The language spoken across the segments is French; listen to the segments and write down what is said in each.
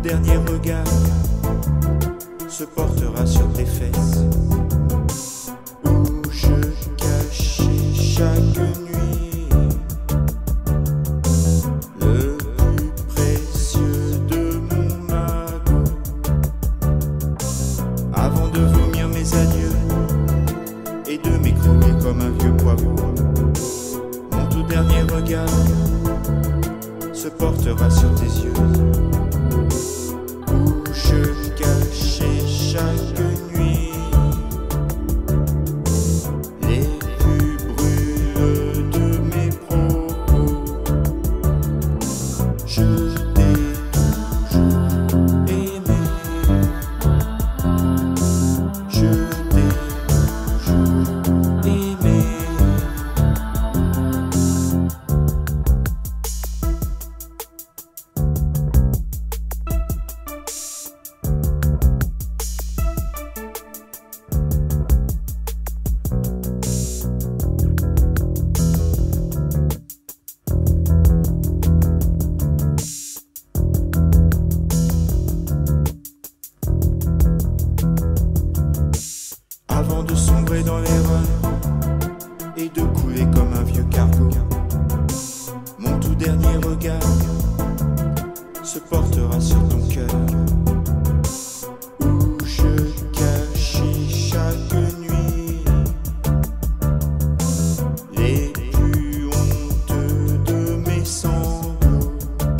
dernier regard se portera sur tes fesses, où je cachais chaque nuit le plus précieux de mon magot. Avant de vomir mes adieux et de m'écrouler comme un vieux poivreau, mon tout dernier regard se portera sur tes yeux, où je cachais chaque nuit les plus brûlés de mes propos. Je t'ai toujours aimé, je t'ai toujours aimé. Avant de sombrer dans l'erreur et de couler comme un vieux cargo, mon tout dernier regard se portera sur ton cœur, où je cachais chaque nuit les plus honteux de mes sanglots.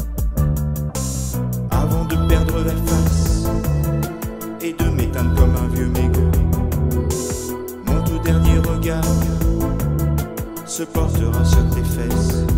Avant de perdre la face et de m'éteindre comme un vieux mégot, mon tout dernier regard se portera sur tes fesses,